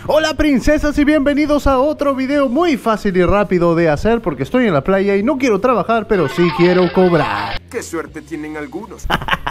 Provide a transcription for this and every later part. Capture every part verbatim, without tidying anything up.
Hola princesas y bienvenidos a otro video muy fácil y rápido de hacer porque estoy en la playa y no quiero trabajar, pero sí quiero cobrar. ¡Qué suerte tienen algunos!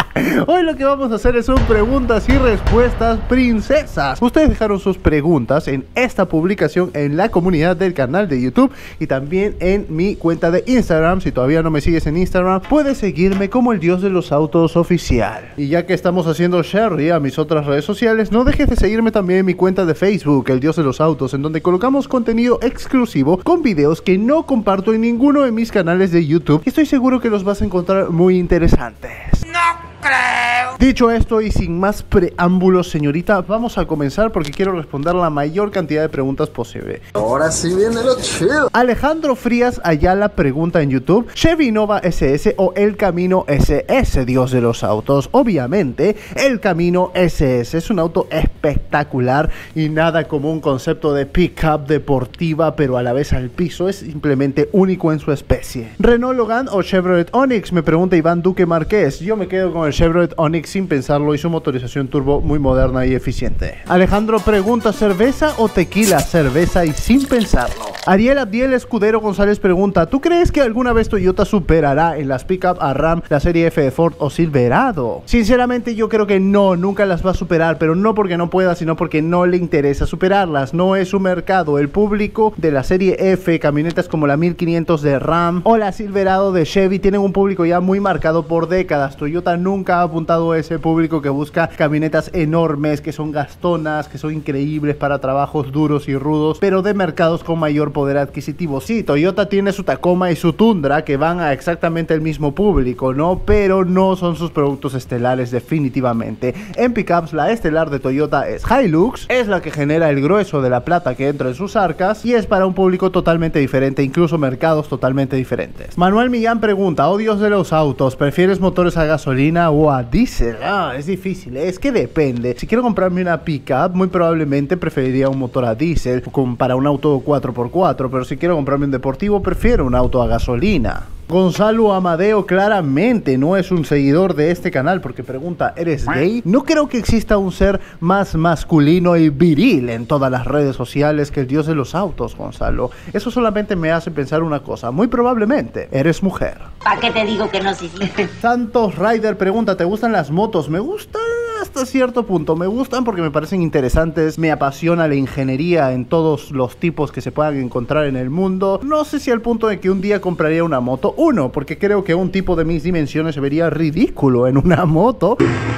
Hoy lo que vamos a hacer son preguntas y respuestas princesas. Ustedes dejaron sus preguntas en esta publicación en la comunidad del canal de YouTube y también en mi cuenta de Instagram. Si todavía no me sigues en Instagram, puedes seguirme como el Dios de los Autos oficial. Y ya que estamos haciendo share a mis otras redes sociales, no dejes de seguirme también en mi cuenta de Facebook, el Dios de los Autos, en donde colocamos contenido exclusivo con videos que no comparto en ninguno de mis canales de YouTube y estoy seguro que los vas a encontrar muy interesantes. ¡No creo! Dicho esto y sin más preámbulos, señorita, vamos a comenzar porque quiero responder la mayor cantidad de preguntas posible. Ahora sí viene lo chido. Alejandro Frías Ayala pregunta en YouTube: ¿Chevy Nova S S o El Camino S S, Dios de los Autos? Obviamente, El Camino S S es un auto espectacular y nada como un concepto de pickup deportiva, pero a la vez al piso. Es simplemente único en su especie. Renault Logan o Chevrolet Onix, me pregunta Iván Duque Márquez. Yo me quedo con el Chevrolet Onix sin pensarlo y su motorización turbo muy moderna y eficiente. Alejandro pregunta: ¿cerveza o tequila? Cerveza y sin pensarlo. Ariel Abdiel Escudero González pregunta: ¿tú crees que alguna vez Toyota superará en las pickup a Ram, la serie F de Ford o Silverado? Sinceramente yo creo que no, nunca las va a superar, pero no porque no pueda, sino porque no le interesa superarlas. No es su mercado. El público de la serie F, camionetas como la mil quinientos de Ram o la Silverado de Chevy, tienen un público ya muy marcado por décadas. Toyota nunca ha apuntado a ese público que busca camionetas enormes, que son gastonas, que son increíbles para trabajos duros y rudos, pero de mercados con mayor poder adquisitivo. Sí, Toyota tiene su Tacoma y su Tundra que van a exactamente el mismo público, ¿no? Pero no son sus productos estelares definitivamente. En pickups, la estelar de Toyota es Hilux, es la que genera el grueso de la plata que entra en sus arcas y es para un público totalmente diferente, incluso mercados totalmente diferentes. Manuel Millán pregunta: oh Dios de los Autos, ¿prefieres motores a gasolina o a diésel? Ah, es difícil, es que depende. Si quiero comprarme una pickup, muy probablemente preferiría un motor a diésel para un auto cuatro por cuatro, pero si quiero comprarme un deportivo, prefiero un auto a gasolina. Gonzalo Amadeo claramente no es un seguidor de este canal porque pregunta: ¿eres gay? No creo que exista un ser más masculino y viril en todas las redes sociales que el Dios de los Autos, Gonzalo. Eso solamente me hace pensar una cosa: muy probablemente eres mujer. ¿Para qué te digo que no, sí, sí? Santos Rider pregunta: ¿te gustan las motos? Me gustan hasta cierto punto, me gustan porque me parecen interesantes, me apasiona la ingeniería en todos los tipos que se puedan encontrar en el mundo. No sé si al punto de que un día compraría una moto. Uno, porque creo que un tipo de mis dimensiones se vería ridículo en una moto.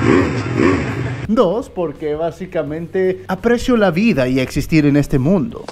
Dos, porque básicamente aprecio la vida y existir en este mundo.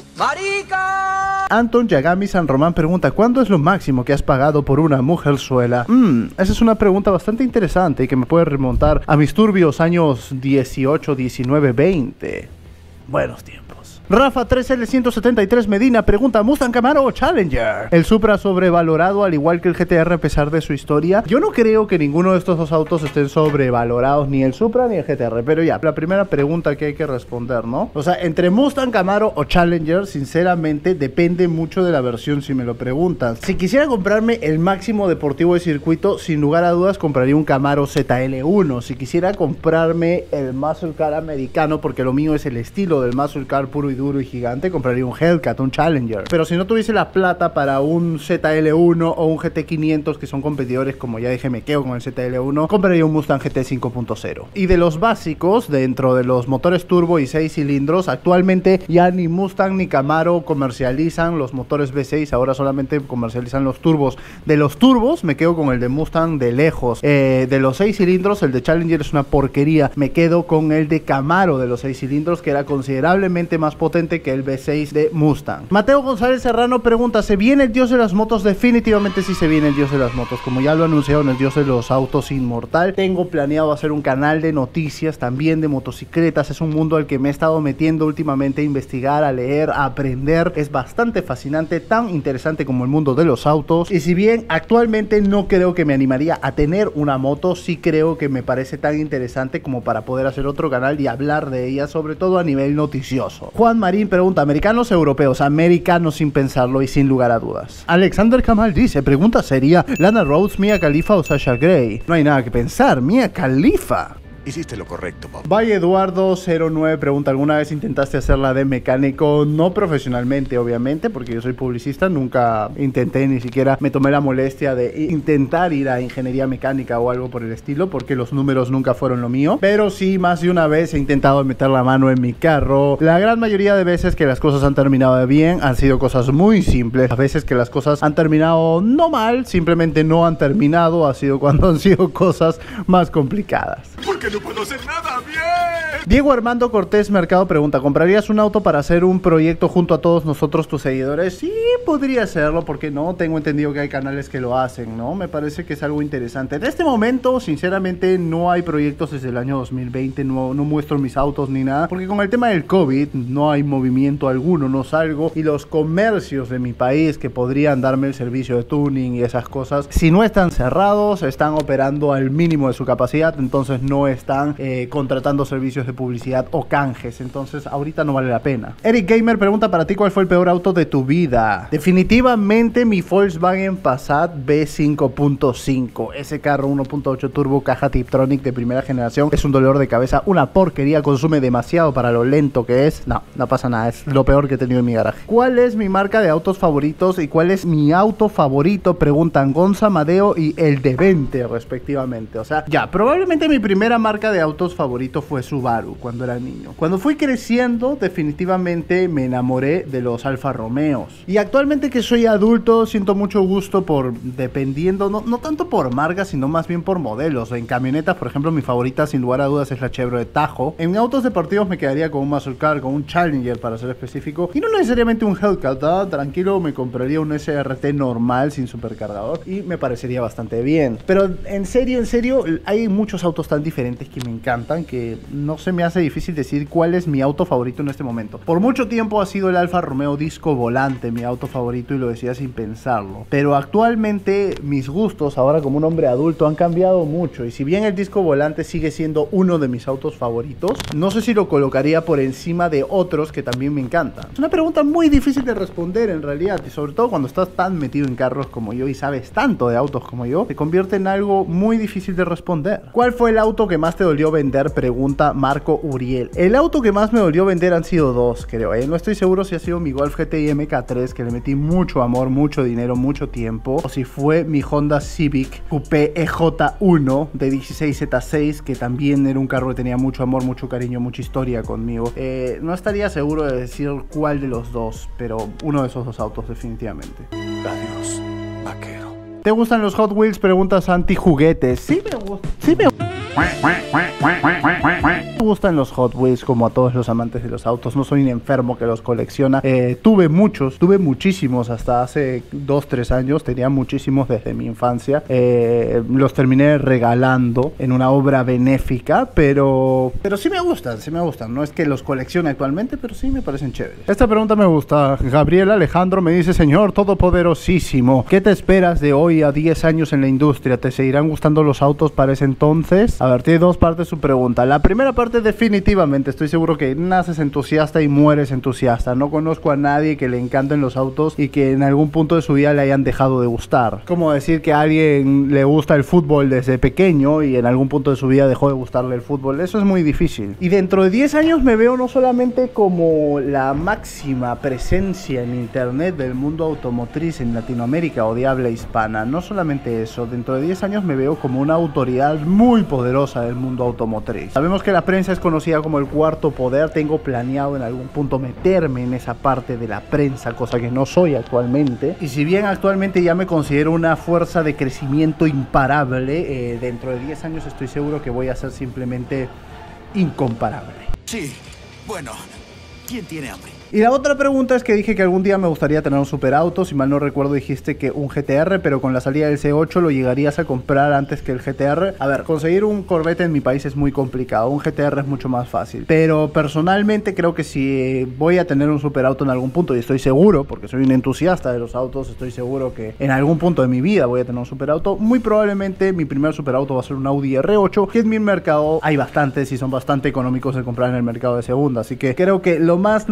¡Marica! Anton Yagami San Román pregunta: ¿cuándo es lo máximo que has pagado por una mujerzuela? Mm, esa es una pregunta bastante interesante y que me puede remontar a mis turbios años dieciocho, diecinueve, veinte. Buenos tiempos. Rafa tres L ciento setenta y tres Medina pregunta: ¿Mustang Camaro o Challenger? El Supra sobrevalorado al igual que el G T R a pesar de su historia. Yo no creo que ninguno de estos dos autos estén sobrevalorados, ni el Supra ni el G T R, pero ya, la primera pregunta que hay que responder, ¿no? O sea, entre Mustang Camaro o Challenger, sinceramente depende mucho de la versión si me lo preguntan. Si quisiera comprarme el máximo deportivo de circuito, sin lugar a dudas compraría un Camaro Z L uno. Si quisiera comprarme el Muscle Car americano, porque lo mío es el estilo del Muscle Car puro y duro y gigante, compraría un Hellcat, un Challenger. Pero si no tuviese la plata para un Z L uno o un G T quinientos, que son competidores, como ya dije, me quedo con el Z L uno, compraría un Mustang G T cinco punto cero. Y de los básicos, dentro de los motores turbo y seis cilindros, actualmente ya ni Mustang ni Camaro comercializan los motores V seis, ahora solamente comercializan los turbos. De los turbos, me quedo con el de Mustang de lejos. Eh, de los seis cilindros, el de Challenger es una porquería. Me quedo con el de Camaro de los seis cilindros, que era considerablemente más potente que el V seis de Mustang. Mateo González Serrano pregunta: ¿se viene el Dios de las Motos? Definitivamente sí se viene el Dios de las Motos, como ya lo anunciaron, el Dios de los Autos Inmortal. Tengo planeado hacer un canal de noticias también de motocicletas. Es un mundo al que me he estado metiendo últimamente a investigar, a leer, a aprender. Es bastante fascinante, tan interesante como el mundo de los autos. Y si bien actualmente no creo que me animaría a tener una moto, sí creo que me parece tan interesante como para poder hacer otro canal y hablar de ella, sobre todo a nivel noticioso. Juan Marín pregunta: ¿americanos o europeos? Americanos sin pensarlo y sin lugar a dudas. Alexander Kamal dice: pregunta seria, ¿Lana Rhodes, Mia Khalifa o Sasha Grey? No hay nada que pensar, Mia Khalifa. Hiciste lo correcto, Bob. Valle Eduardo cero nueve pregunta, ¿alguna vez intentaste hacerla de mecánico? No profesionalmente, obviamente, porque yo soy publicista. Nunca intenté, ni siquiera me tomé la molestia de intentar ir a ingeniería mecánica o algo por el estilo, porque los números nunca fueron lo mío. Pero sí, más de una vez he intentado meter la mano en mi carro. La gran mayoría de veces que las cosas han terminado bien han sido cosas muy simples. A veces que las cosas han terminado no mal, simplemente no han terminado. Ha sido cuando han sido cosas más complicadas. Porque no puedo hacer nada bien. Diego Armando Cortés Mercado pregunta, ¿comprarías un auto para hacer un proyecto junto a todos nosotros, tus seguidores? Sí, podría hacerlo, porque no, tengo entendido que hay canales que lo hacen, ¿no? Me parece que es algo interesante. En este momento, sinceramente, no hay proyectos desde el año dos mil veinte, no, no muestro mis autos ni nada, porque con el tema del COVID no hay movimiento alguno, no salgo, y los comercios de mi país que podrían darme el servicio de tuning y esas cosas, si no están cerrados, están operando al mínimo de su capacidad, entonces no están eh, contratando servicios de publicidad o canjes, entonces ahorita no vale la pena. Eric Gamer pregunta, para ti, ¿cuál fue el peor auto de tu vida? Definitivamente mi Volkswagen Passat B cinco punto cinco. Ese carro uno punto ocho turbo, caja Tiptronic de primera generación, es un dolor de cabeza, una porquería, consume demasiado para lo lento que es. No, no pasa nada, es lo peor que he tenido en mi garaje. ¿Cuál es mi marca de autos favoritos y cuál es mi auto favorito? Preguntan Gonza, Madeo y el de veinte respectivamente. O sea, ya, probablemente mi primera marca de autos favorito fue Subaru cuando era niño. Cuando fui creciendo, definitivamente me enamoré de los Alfa Romeos. Y actualmente que soy adulto, siento mucho gusto por, dependiendo, no, no tanto por marcas, sino más bien por modelos. En camionetas, por ejemplo, mi favorita sin lugar a dudas es la Chevrolet Tahoe. En autos deportivos me quedaría con un Muscle Car, con un Challenger para ser específico. Y no necesariamente un Hellcat, ¿ah? Tranquilo, me compraría un S R T normal sin supercargador y me parecería bastante bien. Pero en serio, en serio, hay muchos autos tan diferentes que me encantan que no se me hace difícil decir cuál es mi auto favorito en este momento. Por mucho tiempo ha sido el Alfa Romeo Disco Volante mi auto favorito y lo decía sin pensarlo. Pero actualmente mis gustos, ahora como un hombre adulto, han cambiado mucho. Y si bien el Disco Volante sigue siendo uno de mis autos favoritos, no sé si lo colocaría por encima de otros que también me encantan. Es una pregunta muy difícil de responder en realidad, y sobre todo cuando estás tan metido en carros como yo y sabes tanto de autos como yo, se convierte en algo muy difícil de responder. ¿Cuál fue el auto que más te dolió vender? Pregunta Marco Uriel. El auto que más me dolió vender han sido dos, creo, ¿eh? No estoy seguro si ha sido mi Golf G T I M K tres, que le metí mucho amor, mucho dinero, mucho tiempo, o si fue mi Honda Civic Coupé E J uno de dieciséis Z seis, que también era un carro que tenía mucho amor, mucho cariño, mucha historia conmigo. Eh, no estaría seguro de decir cuál de los dos, pero uno de esos dos autos definitivamente. Adiós, vaquero. ¿Te gustan los Hot Wheels? Pregunta Santi Juguetes. Sí me gusta. Sí me gusta. Me gustan los Hot Wheels, como a todos los amantes de los autos. No soy un enfermo que los colecciona. Eh, tuve muchos, tuve muchísimos hasta hace dos, tres años. Tenía muchísimos desde mi infancia. Eh, los terminé regalando en una obra benéfica, pero pero sí me gustan, sí me gustan. No es que los coleccione actualmente, pero sí me parecen chéveres. Esta pregunta me gusta. Gabriel Alejandro me dice, señor todopoderosísimo, ¿qué te esperas de hoy a diez años en la industria? ¿Te seguirán gustando los autos para ese entonces? A ver, tiene dos partes su pregunta. La primera parte, definitivamente, estoy seguro que naces entusiasta y mueres entusiasta. No conozco a nadie que le encanten los autos y que en algún punto de su vida le hayan dejado de gustar. Como decir que a alguien le gusta el fútbol desde pequeño y en algún punto de su vida dejó de gustarle el fútbol. Eso es muy difícil. Y dentro de diez años me veo no solamente como la máxima presencia en internet del mundo automotriz en Latinoamérica o de habla hispana. No solamente eso, dentro de diez años me veo como una autoridad muy poderosa del mundo automotriz. Sabemos que la prensa es conocida como el cuarto poder. Tengo planeado en algún punto meterme en esa parte de la prensa, cosa que no soy actualmente. Y si bien actualmente ya me considero una fuerza de crecimiento imparable, eh, dentro de diez años estoy seguro que voy a ser simplemente incomparable. Sí, bueno, ¿quién tiene hambre? Y la otra pregunta es que dije que algún día me gustaría tener un superauto. Si mal no recuerdo dijiste que un G T R, pero con la salida del C ocho lo llegarías a comprar antes que el G T R. A ver, conseguir un Corvette en mi país es muy complicado. Un G T R es mucho más fácil. Pero personalmente creo que si voy a tener un superauto en algún punto, y estoy seguro, porque soy un entusiasta de los autos, estoy seguro que en algún punto de mi vida voy a tener un superauto, muy probablemente mi primer superauto va a ser un Audi R ocho, que en mi mercado hay bastantes y son bastante económicos de comprar en el mercado de segunda. Así que creo que lo más normal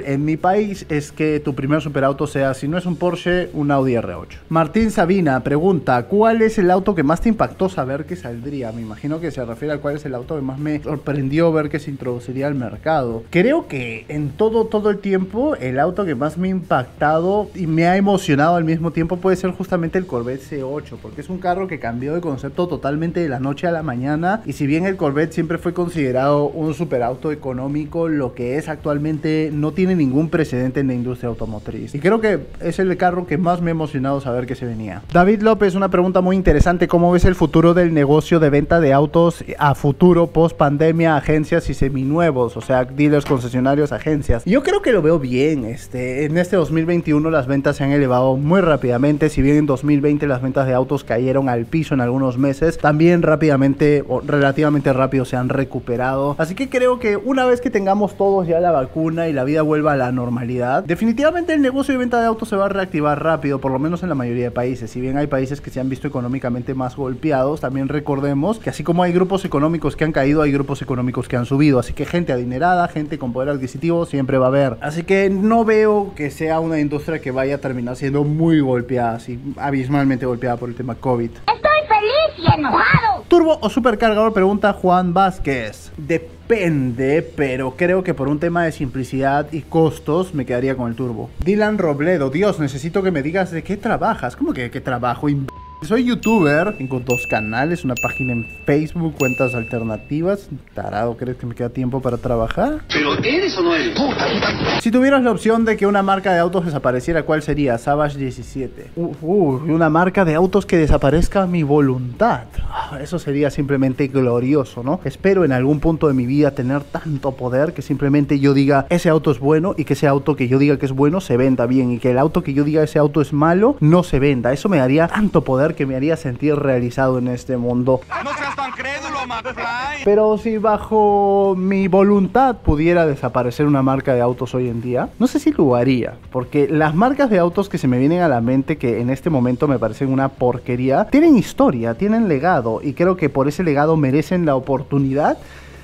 en mi país es que tu primer superauto sea, si no es un Porsche, un Audi R ocho. Martín Sabina pregunta, ¿cuál es el auto que más te impactó saber que saldría? Me imagino que se refiere a cuál es el auto que más me sorprendió ver que se introduciría al mercado. Creo que en todo, todo el tiempo, el auto que más me ha impactado y me ha emocionado al mismo tiempo puede ser justamente el Corvette C ocho, porque es un carro que cambió de concepto totalmente de la noche a la mañana, y si bien el Corvette siempre fue considerado un superauto económico, lo que es actualmente no tiene ningún precedente en la industria automotriz, y creo que es el carro que más me ha emocionado saber que se venía. David López, una pregunta muy interesante: ¿cómo ves el futuro del negocio de venta de autos a futuro, post pandemia, agencias y seminuevos? O sea, dealers, concesionarios, agencias. Yo creo que lo veo bien. Este, en este dos mil veintiuno las ventas se han elevado muy rápidamente. Si bien en dos mil veinte las ventas de autos cayeron al piso en algunos meses, también rápidamente o relativamente rápido se han recuperado. Así que creo que una vez que tengamos todos ya la vacuna y la vida vuelva a la normalidad, definitivamente el negocio de venta de autos se va a reactivar rápido, por lo menos en la mayoría de países. Si bien hay países que se han visto económicamente más golpeados, también recordemos que así como hay grupos económicos que han caído, hay grupos económicos que han subido. Así que gente adinerada, gente con poder adquisitivo siempre va a haber. Así que no veo que sea una industria que vaya a terminar siendo muy golpeada, así abismalmente golpeada por el tema COVID. Estoy feliz y enojado. ¿Turbo o supercargador? Pregunta Juan Vázquez. Depende, pero creo que por un tema de simplicidad y costos me quedaría con el turbo. Dylan Robledo, Dios, necesito que me digas de qué trabajas. ¿Cómo que de qué trabajo? Soy youtuber, tengo dos canales, una página en Facebook, cuentas alternativas. Tarado, ¿crees que me queda tiempo para trabajar? Pero eres o no eres. Si tuvieras la opción de que una marca de autos desapareciera, ¿cuál sería? Savage diecisiete. Uh, uh, una marca de autos que desaparezca a mi voluntad. Ah, eso sería simplemente glorioso, ¿no? Espero en algún punto de mi vida tener tanto poder que simplemente yo diga ese auto es bueno, y que ese auto que yo diga que es bueno se venda bien, y que el auto que yo diga ese auto es malo no se venda. Eso me daría tanto poder que me haría sentir realizado en este mundo. No seas tan crédulo, McFly. Pero si bajo mi voluntad pudiera desaparecer una marca de autos hoy en día, no sé si lo haría, porque las marcas de autos que se me vienen a la mente, que en este momento me parecen una porquería, tienen historia, tienen legado, y creo que por ese legado merecen la oportunidad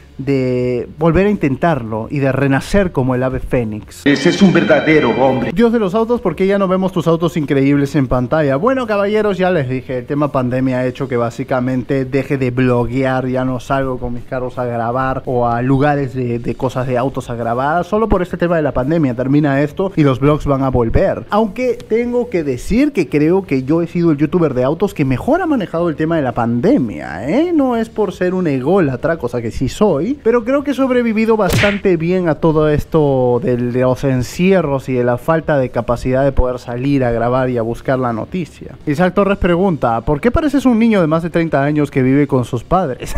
de volver a intentarlo y de renacer como el ave fénix. Ese es un verdadero hombre. Dios de los autos, ¿por qué ya no vemos tus autos increíbles en pantalla? Bueno, caballeros, ya les dije, el tema pandemia ha hecho que básicamente deje de bloguear, ya no salgo con mis carros a grabar o a lugares de, de cosas de autos a grabar, solo por este tema de la pandemia. Termina esto y los vlogs van a volver. Aunque tengo que decir que creo que yo he sido el youtuber de autos que mejor ha manejado el tema de la pandemia, ¿eh? No es por ser un ególatra, cosa que sí soy, pero creo que he sobrevivido bastante bien a todo esto de los encierros y de la falta de capacidad de poder salir a grabar y a buscar la noticia. Isaac Torres pregunta, ¿por qué pareces un niño de más de treinta años que vive con sus padres?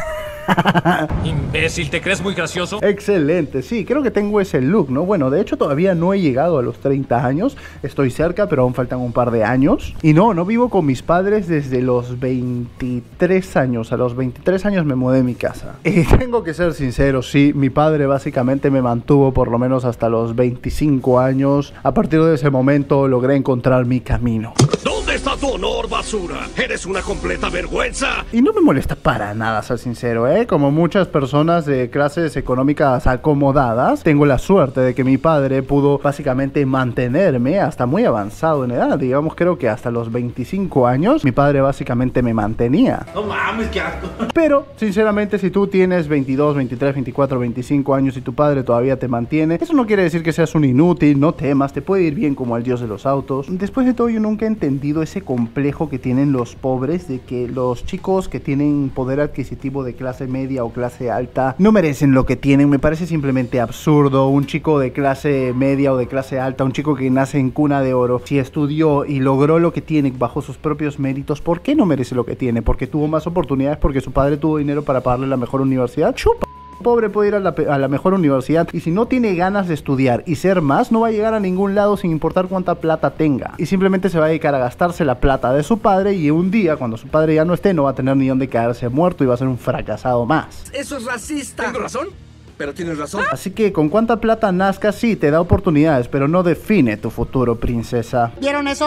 Imbécil, ¿te crees muy gracioso? Excelente, sí, creo que tengo ese look, ¿no? Bueno, de hecho todavía no he llegado a los treinta años, estoy cerca, pero aún faltan un par de años. Y no, no vivo con mis padres desde los veintitrés años, a los veintitrés años me mudé de mi casa. Y tengo que ser sincero, sí, mi padre básicamente me mantuvo por lo menos hasta los veinticinco años. A partir de ese momento logré encontrar mi camino. ¿Dónde está tu honor, basura? Eres una completa vergüenza. Y no me molesta para nada, ser sincero, ¿eh? Como muchas personas de clases económicas acomodadas, tengo la suerte de que mi padre pudo básicamente mantenerme hasta muy avanzado en edad. Digamos, creo que hasta los veinticinco años, mi padre básicamente me mantenía. No mames, qué asco. Pero, sinceramente, si tú tienes veintidós, veintitrés, veinticuatro, veinticinco años y tu padre todavía te mantiene, eso no quiere decir que seas un inútil, no temas, te puede ir bien como al dios de los autos. Después de todo, yo nunca he entendido ese complejo que tienen los pobres de que los chicos que tienen poder adquisitivo de clase media o clase alta no merecen lo que tienen. Me parece simplemente absurdo. Un chico de clase media o de clase alta, un chico que nace en cuna de oro, si estudió y logró lo que tiene bajo sus propios méritos, ¿por qué no merece lo que tiene? ¿Porque tuvo más oportunidades? ¿Porque su padre tuvo dinero para pagarle la mejor universidad? ¡Chupa! Pobre puede ir a la, a la mejor universidad, y si no tiene ganas de estudiar y ser más, no va a llegar a ningún lado sin importar cuánta plata tenga, y simplemente se va a dedicar a gastarse la plata de su padre, y un día cuando su padre ya no esté no va a tener ni dónde caerse muerto y va a ser un fracasado más. Eso es racista. ¿Tengo razón? Pero tienes razón. Así que con cuánta plata nazcas, sí, te da oportunidades, pero no define tu futuro, princesa. ¿Vieron eso?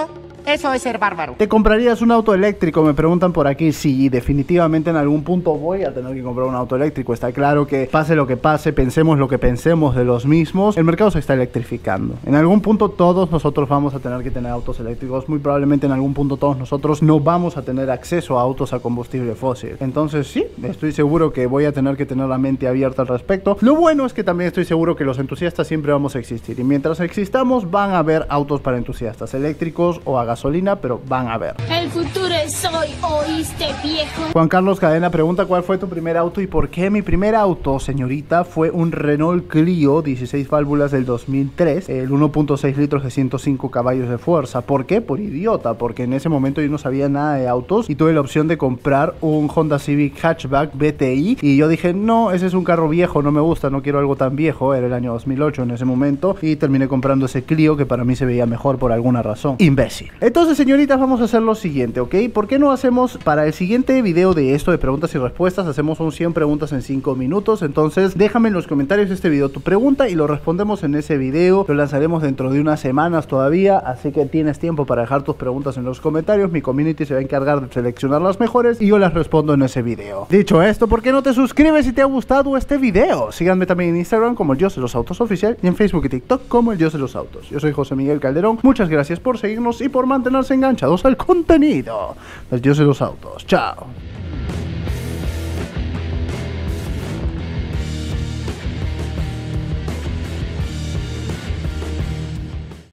Eso es ser bárbaro. ¿Te comprarías un auto eléctrico? Me preguntan por aquí. Sí, definitivamente en algún punto voy a tener que comprar un auto eléctrico. Está claro que pase lo que pase, pensemos lo que pensemos de los mismos, el mercado se está electrificando. En algún punto todos nosotros vamos a tener que tener autos eléctricos. Muy probablemente en algún punto todos nosotros no vamos a tener acceso a autos a combustible fósil. Entonces sí, estoy seguro que voy a tener que tener la mente abierta al respecto. Lo bueno es que también estoy seguro que los entusiastas siempre vamos a existir. Y mientras existamos van a haber autos para entusiastas, eléctricos o a gasolina, pero van a haber. El futuro es hoy, ¿oíste, viejo? Juan Carlos Cadena pregunta cuál fue tu primer auto y por qué. Mi primer auto, señorita, fue un Renault Clio dieciséis válvulas del dos mil tres, el uno punto seis litros de ciento cinco caballos de fuerza. ¿Por qué? Por idiota, porque en ese momento yo no sabía nada de autos y tuve la opción de comprar un Honda Civic Hatchback B T I y yo dije, no, ese es un carro viejo, no me gusta, no quiero algo tan viejo. Era el año dos mil ocho en ese momento y terminé comprando ese Clio que para mí se veía mejor por alguna razón. Imbécil. Entonces, señoritas, vamos a hacer lo siguiente, ¿ok? ¿Por qué no hacemos para el siguiente video de esto de preguntas y respuestas, hacemos un cien preguntas en cinco minutos? Entonces déjame en los comentarios de este video tu pregunta y lo respondemos en ese video. Lo lanzaremos dentro de unas semanas todavía, así que tienes tiempo para dejar tus preguntas en los comentarios. Mi community se va a encargar de seleccionar las mejores y yo las respondo en ese video. Dicho esto, ¿por qué no te suscribes si te ha gustado este video? Síganme también en Instagram como el Dios de los Autos Oficial y en Facebook y TikTok como el Dios de los Autos. Yo soy José Miguel Calderón. Muchas gracias por seguirnos y por mantenerse enganchados al contenido del Dios de los Autos. Chao.